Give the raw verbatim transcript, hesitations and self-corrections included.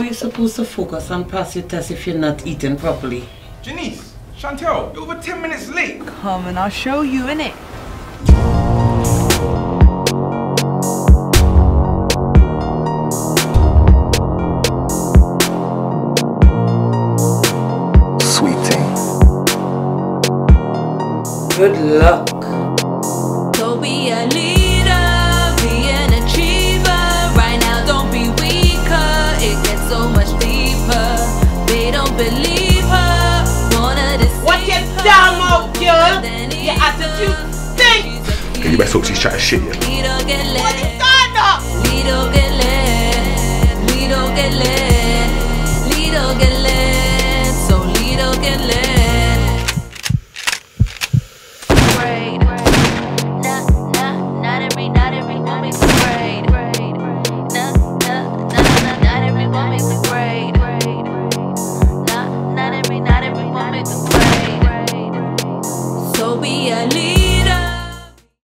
are you supposed to focus and pass your test if you're not eating properly? Janeece, Chantel, you're over ten minutes late. Come and I'll show you, innit? Sweet thing. Good luck. So be a leader, be an achiever. Right now, don't be weaker. It gets so much deeper. They don't believe her. Wanna deceive What you damn out, girl? Your attitude stinks. Okay, you better talk to these chat shit, yeah? What is that up? Lido que le, lido que le, lido que le, so lido que le. Braid, nah, nah, not every, not every woman's braid. Nah, nah, nah, nah, not every woman's braid. Nah, not every, not every woman's braid. So be a leader.